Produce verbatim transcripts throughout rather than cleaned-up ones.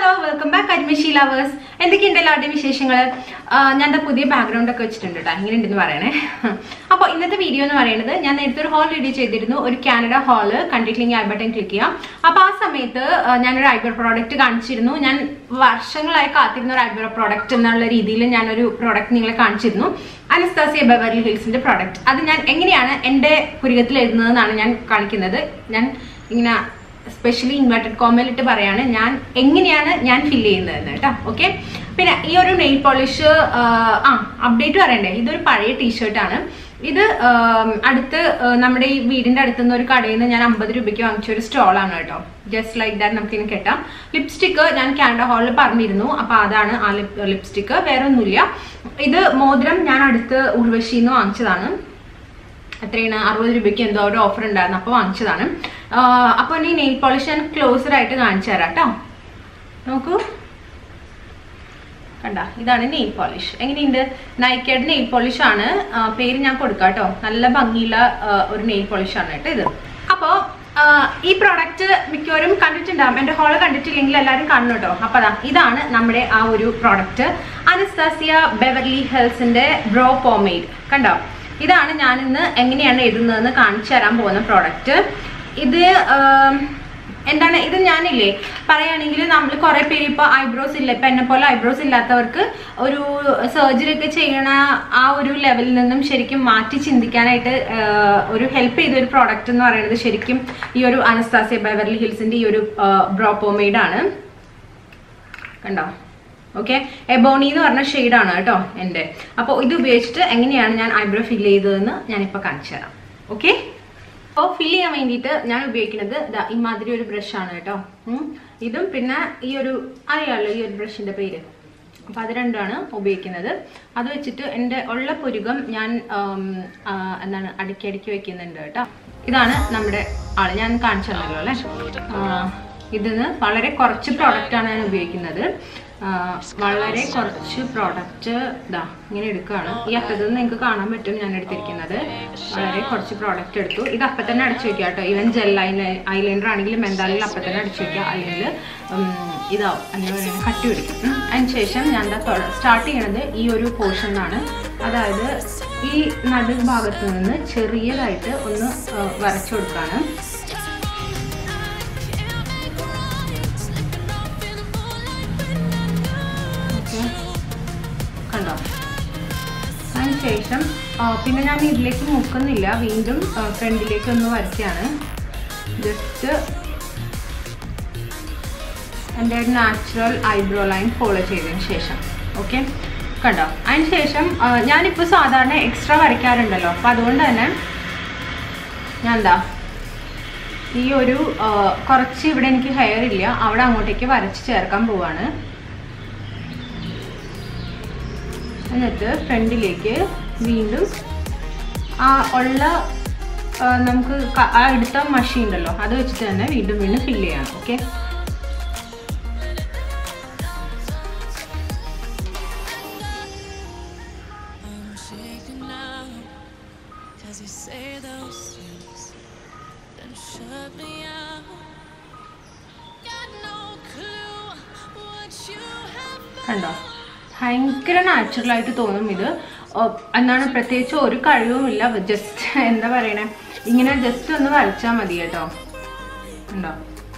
Hello, welcome back Karimashi Lovers. എന്തൊക്കെയുണ്ട് എല്ലാവരുടെയും വിശേഷങ്ങൾ? ഞാൻ ദാ പുതിയ ബാക്ക്ഗ്രൗണ്ട് ഒക്കെ വെച്ചിട്ടുണ്ട് ട്ടോ. ഇങ്ങനെ ഉണ്ടെന്ന് പറയണേ. അപ്പോൾ ഇന്നത്തെ വീഡിയോ എന്ന് പറയുന്നത് ഞാൻ നേരത്തെ ഒരു ഹോൾ വീഡിയോ ചെയ്തിരുന്നു. ഒരു കാനഡ ഹോൾ കണ്ടിട്ടില്ലെങ്കിൽ ഐ ബട്ടൺ ക്ലിക്ക് ചെയ്യാം. അപ്പോൾ ആ സമയത്ത് ഞാൻ ഒരു ഐബ്രോ പ്രോഡക്റ്റ് കാണിച്ചിരുന്നു. ഞാൻ വർഷങ്ങളായി കാത്തിരുന്ന ഒരു ഐബ്രോ പ്രോഡക്റ്റ് എന്നുള്ള രീതിയിൽ ഞാൻ ഒരു പ്രോഡക്റ്റ് നിങ്ങളെ കാണിച്ചിരുന്നു. അനസ്താസിയ ബെവർലി ഹിൽസിന്റെ പ്രോഡക്റ്റ്. അത് ഞാൻ എങ്ങനെയാണ് എൻ്റെ പുരികത്തിൽ എഴുതുന്നതെന്നാണ് ഞാൻ കാണിക്കുന്നത്. ഞാൻ ഇങ്ങനെ സ്പെഷ്യലി ഇൻവേർട്ടഡ് കോമയിലിട്ട് പറയാണ് ഞാൻ എങ്ങനെയാണ് ഞാൻ ഫില്ല് ചെയ്യുന്നതെന്ന് കേട്ടോ. ഓക്കെ, പിന്നെ ഈ ഒരു നെയിൽ പോളിഷ് ആ അപ്ഡേറ്റ് പറയണ്ടേ, ഇതൊരു പഴയ ടീഷർട്ടാണ്. ഇത് അടുത്ത് നമ്മുടെ ഈ വീടിന്റെ അടുത്തുനിന്ന് ഒരു കടയിൽ നിന്ന് ഞാൻ അമ്പത് രൂപയ്ക്ക് വാങ്ങിച്ച ഒരു സ്റ്റോളാണ് കേട്ടോ. ജസ്റ്റ് ലൈക്ക് ദാറ്റ് നമുക്കിനി കെട്ടാം. ലിപ്സ്റ്റിക്ക് ഞാൻ കാനഡ ഹോളിൽ പറഞ്ഞിരുന്നു, അപ്പൊ അതാണ് ആ ലിപ് ലിപ്സ്റ്റിക്ക് വേറെ ഒന്നുമില്ല. ഇത് മോതിരം ഞാൻ അടുത്ത് ഉർവശിന്ന് വാങ്ങിച്ചതാണ്. എത്രയാണ്, അറുപത് രൂപയ്ക്ക് എന്തോ ഒരു ഓഫർ ഉണ്ടായിരുന്നു, അപ്പോൾ വാങ്ങിച്ചതാണ്. അപ്പോൾ ഈ നെയിൽ പോളിഷ് ഞാൻ ക്ലോസർ ആയിട്ട് കാണിച്ചു തരാം കേട്ടോ. നോക്കൂ, കണ്ട, ഇതാണ് നെയിൽ പോളിഷ്. എങ്ങനെയുണ്ട്? നൈക്കയുടെ നെയിൽ പോളിഷ് ആണ്, പേര് ഞാൻ കൊടുക്കാം കേട്ടോ. നല്ല ഭംഗിയുള്ള ഒരു നെയിൽ പോളിഷ് ആണ് കേട്ടോ ഇത്. അപ്പോൾ ഈ പ്രോഡക്റ്റ് മിക്കവരും കണ്ടിട്ടുണ്ടാകും. എൻ്റെ ഹോള് കണ്ടിട്ടില്ലെങ്കിൽ എല്ലാവരും കാണണം കേട്ടോ. അപ്പോൾ അതാ ഇതാണ് നമ്മുടെ ആ ഒരു പ്രോഡക്റ്റ്, അനസ്താസിയ ബെവർലി ഹിൽസിന്റെ ബ്രോ പോമെയ്ഡ്. കണ്ടോ, ഇതാണ് ഞാൻ ഇന്ന് എങ്ങനെയാണ് എഴുതുന്നതെന്ന് കാണിച്ചു തരാൻ പോകുന്ന പ്രോഡക്റ്റ്. ഇത് എന്താണ്, ഇത് ഞാനില്ലേ പറയുകയാണെങ്കിൽ നമ്മൾ കുറേ പേര് ഇപ്പോൾ ഐബ്രോസ് ഇല്ല, ഇപ്പം എന്നെ പോലെ ഐബ്രോസ് ഇല്ലാത്തവർക്ക് ഒരു സർജറി ഒക്കെ ചെയ്യണ ആ ഒരു ലെവലിൽ നിന്നും ശരിക്കും മാറ്റി ചിന്തിക്കാനായിട്ട് ഒരു ഹെൽപ്പ് ചെയ്ത ഒരു പ്രോഡക്റ്റ് എന്ന് പറയുന്നത് ശരിക്കും ഈ ഒരു അനസ്താസിയ ബെവർലി ഹിൽസിന്റെ ഈ ഒരു ബ്രോ പോമെയ്ഡ് ആണ്. കണ്ടോ, ഓക്കെ, എബോണി എന്ന് പറഞ്ഞ ഷെയ്ഡാണ് കേട്ടോ എൻ്റെ. അപ്പോൾ ഇത് ഉപയോഗിച്ചിട്ട് എങ്ങനെയാണ് ഞാൻ ഐബ്രോ ഫില്ല് ചെയ്തതെന്ന് ഞാനിപ്പോൾ കാണിച്ചു തരാം. ഓക്കെ, അപ്പോൾ ഫില്ല് ചെയ്യാൻ വേണ്ടിയിട്ട് ഞാൻ ഉപയോഗിക്കുന്നത് ഇമാതിരി ഒരു ബ്രഷാണ് കേട്ടോ. ഇതും പിന്നെ ഈ ഒരു അറിയാമല്ലോ ഈ ഒരു ബ്രഷിൻ്റെ പേര്. അപ്പോൾ അത് രണ്ടാണ് ഉപയോഗിക്കുന്നത്. അത് വെച്ചിട്ട് എൻ്റെ ഉള്ള പുരുകം ഞാൻ എന്താണ് അടുക്കി അടുക്കി വെക്കുന്നുണ്ട് കേട്ടോ. ഇതാണ് നമ്മുടെ ആള്, ഞാൻ കാണിച്ചു തന്നല്ലോ അല്ലേ. ഇതിന് വളരെ കുറച്ച് പ്രോഡക്റ്റാണ് ഞാൻ ഉപയോഗിക്കുന്നത്. വളരെ കുറച്ച് പ്രോഡക്റ്റ് ഇതാ ഇങ്ങനെ എടുക്കുകയാണ്. ഈ അപ്പത്തിൽ നിന്ന് നിങ്ങൾക്ക് കാണാൻ പറ്റും ഞാൻ എടുത്തിരിക്കുന്നത്. വളരെ കുറച്ച് പ്രോഡക്റ്റ് എടുത്തു. ഇത് അപ്പം തന്നെ അടിച്ചു വെക്കുക കേട്ടോ. ഈവൻ ജെൽ ഐലൈനർ ആണെങ്കിലും എന്തായാലും അപ്പം തന്നെ അടിച്ചു വെക്കുക, അല്ലെങ്കിൽ ഇതാവും അങ്ങനെ പറയുന്നത് കട്ടി പിടിക്കും. അതിന് ശേഷം ഞാൻ എന്താ സ്റ്റാർട്ട് ചെയ്യണത് ഈ ഒരു പോർഷനാണ്. അതായത് ഈ നടു ഭാഗത്ത് നിന്ന് ചെറിയതായിട്ട് ഒന്ന് വരച്ചു കൊടുക്കുകയാണ്. കണ്ടോ, അതിനുശേഷം പിന്നെ ഞാൻ ഇതിലേക്ക് മുക്കുന്നില്ല, വീണ്ടും ഫ്രണ്ടിലേക്ക് ഒന്ന് വരയ്ക്കുകയാണ്. ജസ്റ്റ് എൻ്റെ നാച്ചുറൽ ഐബ്രോ ലൈൻ ഫോളോ ചെയ്തതിന് ശേഷം. ഓക്കെ, കണ്ടോ, അതിനുശേഷം ഞാനിപ്പോൾ സാധാരണ എക്സ്ട്രാ വരയ്ക്കാറുണ്ടല്ലോ, അപ്പം അതുകൊണ്ട് തന്നെ ഞാൻ എന്താ ഈ ഒരു കുറച്ച് ഇവിടെ എനിക്ക് ഹെയർ ഇല്ല, അവിടെ അങ്ങോട്ടേക്ക് വരച്ച് ചേർക്കാൻ പോവാണ്. എന്നിട്ട് ഫ്രണ്ടിലേക്ക് വീണ്ടും ആ ഉള്ള നമുക്ക് ആ എടുത്ത മഷി ഉണ്ടല്ലോ അത് വെച്ചിട്ട് തന്നെ വീണ്ടും വീണ്ടും ഫില്ല് ചെയ്യണം. ഓക്കെ, കണ്ടോ, ഭയങ്കര നാച്ചുറലായിട്ട് തോന്നും. ഇത് എന്താണ്, പ്രത്യേകിച്ച് ഒരു കഴിവുമില്ല, ജസ്റ്റ് എന്താ പറയണേ, ഇങ്ങനെ ജസ്റ്റ് ഒന്ന് വരച്ചാൽ മതി കേട്ടോ. ഉണ്ടോ,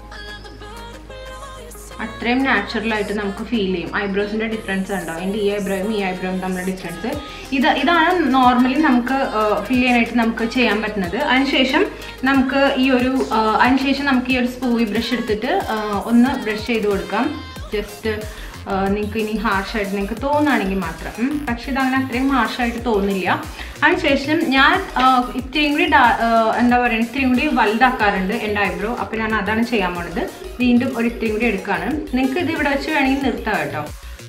അത്രയും നാച്ചുറലായിട്ട് നമുക്ക് ഫീൽ ചെയ്യും. ഐബ്രോസിൻ്റെ ഡിഫറൻസ് ഉണ്ടോ, എൻ്റെ ഈ ഐബ്രോയും ഈ ഐബ്രോയും തമ്മിലുള്ള ഡിഫറൻസ് ഇത് ഇതാണ് നോർമലി നമുക്ക് ഫിൽ ചെയ്യാനായിട്ട് നമുക്ക് ചെയ്യാൻ പറ്റുന്നത്. അതിനുശേഷം നമുക്ക് ഈ ഒരു അതിനുശേഷം നമുക്ക് ഈ ഒരു സ്പൂയി ബ്രഷ് എടുത്തിട്ട് ഒന്ന് ബ്രഷ് ചെയ്ത് കൊടുക്കാം. ജസ്റ്റ് നിങ്ങൾക്ക് ഇനി ഹാർഷായിട്ട് നിങ്ങൾക്ക് തോന്നുകയാണെങ്കിൽ മാത്രം, പക്ഷെ ഇതങ്ങനെ അത്രയും ഹാർഷായിട്ട് തോന്നില്ല. അതിനുശേഷം ഞാൻ ഇത്രയും കൂടി എന്താ പറയുക ഇത്രയും കൂടി വലുതാക്കാറുണ്ട് എൻ്റെ ഐബ്രോ. അപ്പോൾ ഞാൻ അതാണ് ചെയ്യാൻ പോണത്. വീണ്ടും ഒരു ഇത്രയും കൂടി എടുക്കുകയാണ്. നിങ്ങൾക്ക് ഇത് ഇവിടെ വെച്ച് വേണമെങ്കിൽ നിർത്താം കേട്ടോ.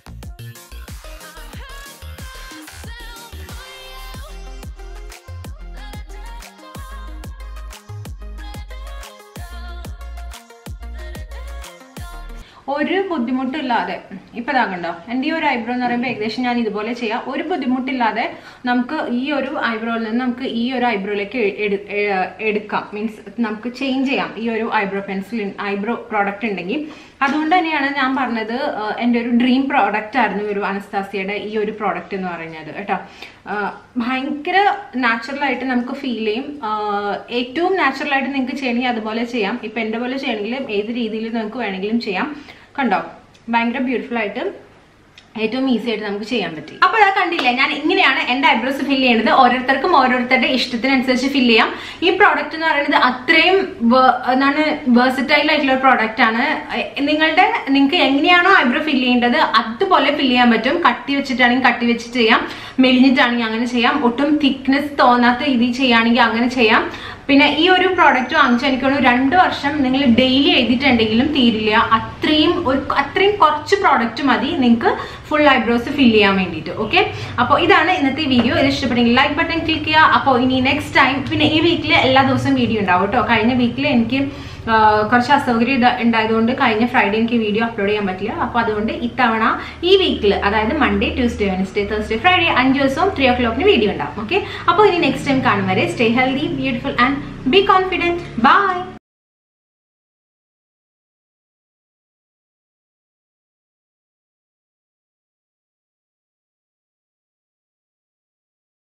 ഒരു ബുദ്ധിമുട്ടില്ലാതെ ഇപ്പം ഇതാകണ്ടോ, എൻ്റെ ഈ ഒരു ഐബ്രോ എന്ന് പറയുമ്പോൾ ഏകദേശം ഞാൻ ഇതുപോലെ ചെയ്യാം. ഒരു ബുദ്ധിമുട്ടില്ലാതെ നമുക്ക് ഈ ഒരു ഐബ്രോയിൽ നിന്ന് നമുക്ക് ഈ ഒരു ഐബ്രോയിലേക്ക് എടുക്കാം. മീൻസ് നമുക്ക് ചേഞ്ച് ചെയ്യാം. ഈ ഒരു ഐബ്രോ പെൻസിൽ ഐബ്രോ പ്രോഡക്റ്റ് ഉണ്ടെങ്കിൽ അതുകൊണ്ട് തന്നെയാണ് ഞാൻ പറഞ്ഞത് എൻ്റെ ഒരു ഡ്രീം പ്രോഡക്റ്റ് ആയിരുന്നു ഒരു അനസ്താസിയയുടെ ഈ ഒരു പ്രോഡക്റ്റ് എന്ന് പറയുന്നത് കേട്ടോ. ഭയങ്കര നാച്ചുറലായിട്ട് നമുക്ക് ഫീൽ ചെയ്യും. ഏറ്റവും നാച്ചുറലായിട്ട് നിങ്ങൾക്ക് ചെയ്യണമെങ്കിൽ അതുപോലെ ചെയ്യാം. ഇപ്പം എൻ്റെ പോലെ ചെയ്യണമെങ്കിലും ഏത് രീതിയിൽ നിങ്ങൾക്ക് വേണമെങ്കിലും ചെയ്യാം. കണ്ടോ, ഭയങ്കര ബ്യൂട്ടിഫുൾ ആയിട്ട് ഏറ്റവും ഈസി ആയിട്ട് നമുക്ക് ചെയ്യാൻ പറ്റും. അപ്പോൾ അത് കണ്ടില്ലേ, ഞാൻ ഇങ്ങനെയാണ് എൻ്റെ ഐബ്രോസ് ഫില്ല് ചെയ്യുന്നത്. ഓരോരുത്തർക്കും ഓരോരുത്തരുടെ ഇഷ്ടത്തിനനുസരിച്ച് ഫില്ല് ചെയ്യാം. ഈ പ്രോഡക്റ്റ് എന്ന് പറയുന്നത് അത്രയും എന്താണ് വേഴ്സറ്റൈൽ ആയിട്ടുള്ള ഒരു പ്രോഡക്റ്റ് ആണ്. നിങ്ങളുടെ നിങ്ങൾക്ക് എങ്ങനെയാണോ ഐബ്രോ ഫില്ല് ചെയ്യേണ്ടത് അതുപോലെ ഫില്ല് ചെയ്യാൻ പറ്റും. കട്ടി വെച്ചിട്ടാണെങ്കിൽ കട്ടി വെച്ചിട്ട് ചെയ്യാം, മെലിഞ്ഞിട്ടാണെങ്കിൽ അങ്ങനെ ചെയ്യാം, ഒട്ടും തിക്നെസ് തോന്നാത്ത രീതിയിൽ ചെയ്യുകയാണെങ്കിൽ അങ്ങനെ ചെയ്യാം. പിന്നെ ഈ ഒരു പ്രോഡക്റ്റ് വാങ്ങിച്ചാൽ എനിക്കൊരു രണ്ട് വർഷം നിങ്ങൾ ഡെയിലി എഴുതിയിട്ടുണ്ടെങ്കിലും തീരില്ല. അത്രയും ഒരു അത്രയും കുറച്ച് പ്രോഡക്റ്റ് മതി നിങ്ങൾക്ക് ഫുൾ ഐബ്രോസ് ഫില്ല് ചെയ്യാൻ വേണ്ടിയിട്ട്. ഓക്കെ, അപ്പോൾ ഇതാണ് ഇന്നത്തെ വീഡിയോ. ഇത് ഇഷ്ടപ്പെട്ടെങ്കിൽ ലൈക്ക് ബട്ടൺ ക്ലിക്ക് ചെയ്യുക. അപ്പോൾ ഇനി നെക്സ്റ്റ് ടൈം പിന്നെ ഈ വീക്കിൽ എല്ലാ ദിവസവും വീഡിയോ ഉണ്ടാവും കേട്ടോ. കഴിഞ്ഞ വീക്കിൽ എനിക്ക് കുറച്ച് അസൗകര്യം ഇത് ഉണ്ടായതുകൊണ്ട് കഴിഞ്ഞ ഫ്രൈഡേ എനിക്ക് വീഡിയോ അപ്ലോഡ് ചെയ്യാൻ പറ്റില്ല. അപ്പോൾ അതുകൊണ്ട് ഇത്തവണ ഈ വീക്കിൽ, അതായത് Monday, Tuesday, Wednesday, Thursday, Friday അഞ്ച് ദിവസവും ത്രീ ഓ ക്ലോക്കിന് വീഡിയോ ഉണ്ടാവും. ഓക്കെ, അപ്പോൾ ഇനി നെക്സ്റ്റ് ടൈം കാണും വരെ stay healthy, beautiful and be confident. By.